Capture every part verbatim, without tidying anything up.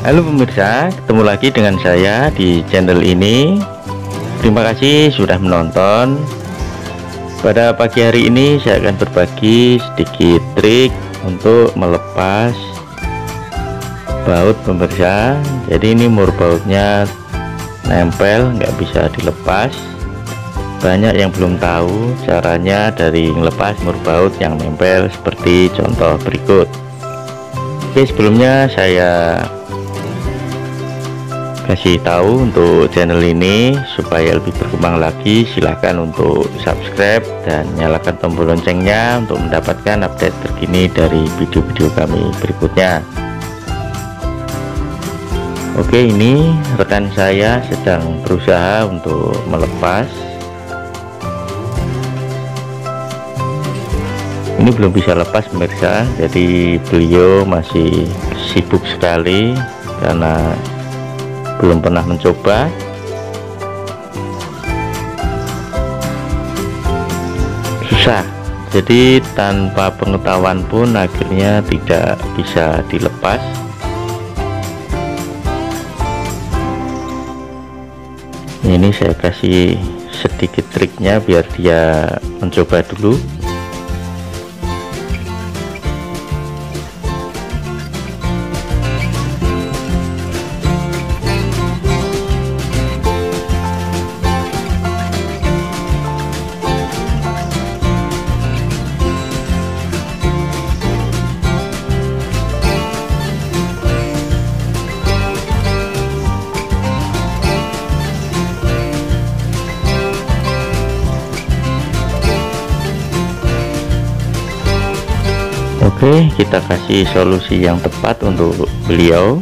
Halo pemirsa, ketemu lagi dengan saya di channel ini. Terima kasih sudah menonton. Pada pagi hari ini saya akan berbagi sedikit trik untuk melepas baut pemirsa. Jadi ini mur bautnya nempel, nggak bisa dilepas. Banyak yang belum tahu caranya dari melepas mur baut yang nempel seperti contoh berikut. Oke, sebelumnya saya kasih tahu untuk channel ini supaya lebih berkembang lagi, silahkan untuk subscribe dan nyalakan tombol loncengnya untuk mendapatkan update terkini dari video-video kami berikutnya. Oke, ini rekan saya sedang berusaha untuk melepas. Ini belum bisa lepas pemirsa, jadi beliau masih sibuk sekali karena belum pernah mencoba. Susah, jadi tanpa pengetahuan pun akhirnya tidak bisa dilepas. Ini saya kasih sedikit triknya biar dia mencoba dulu. Oke, kita kasih solusi yang tepat untuk beliau.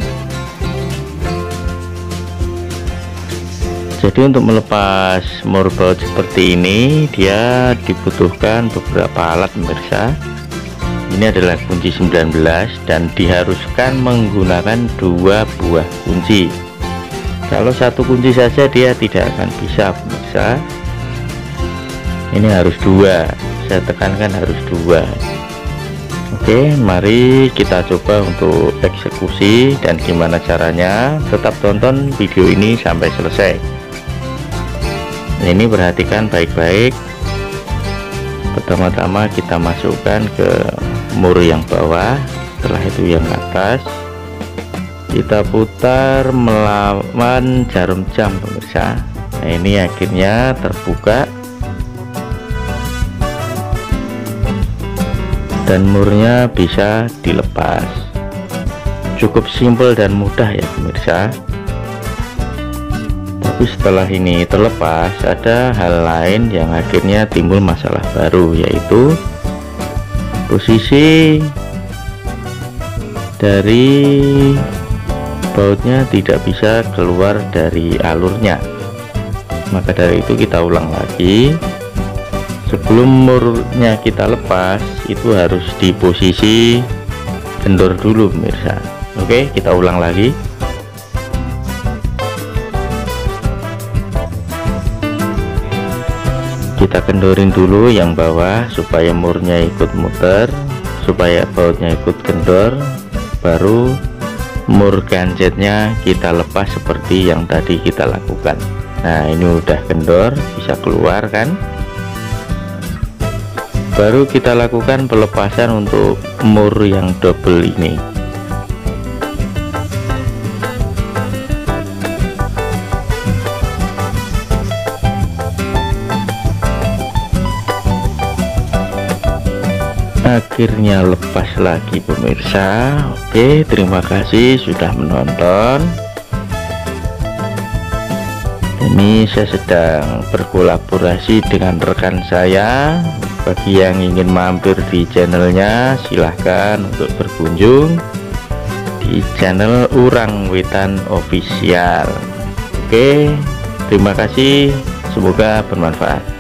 Jadi untuk melepas mur baut seperti ini dia dibutuhkan beberapa alat pemirsa. Ini adalah kunci sembilan belas dan diharuskan menggunakan dua buah kunci. Kalau satu kunci saja dia tidak akan bisa pemirsa. Ini harus dua, saya tekankan harus dua. Oke, mari kita coba untuk eksekusi dan gimana caranya. Tetap tonton video ini sampai selesai. Ini perhatikan baik-baik. Pertama-tama kita masukkan ke mur yang bawah, setelah itu yang atas. Kita putar melawan jarum jam pemirsa. Nah, ini akhirnya terbuka dan murnya bisa dilepas. Cukup simpel dan mudah ya pemirsa. Tapi setelah ini terlepas, ada hal lain yang akhirnya timbul masalah baru, yaitu posisi dari bautnya tidak bisa keluar dari alurnya. Maka dari itu kita ulang lagi. Sebelum murnya kita lepas, itu harus di posisi kendor dulu pemirsa. Oke, kita ulang lagi. Kita kendorin dulu yang bawah supaya murnya ikut muter, supaya bautnya ikut kendor. Baru mur ganjetnya kita lepas seperti yang tadi kita lakukan. Nah, ini udah kendor, bisa keluar kan. Baru kita lakukan pelepasan untuk mur yang double ini. Akhirnya lepas lagi pemirsa. Oke, terima kasih sudah menonton. Ini saya sedang berkolaborasi dengan rekan saya. Bagi yang ingin mampir di channelnya, silahkan untuk berkunjung di channel Urang Wetan Official. Oke, terima kasih, semoga bermanfaat.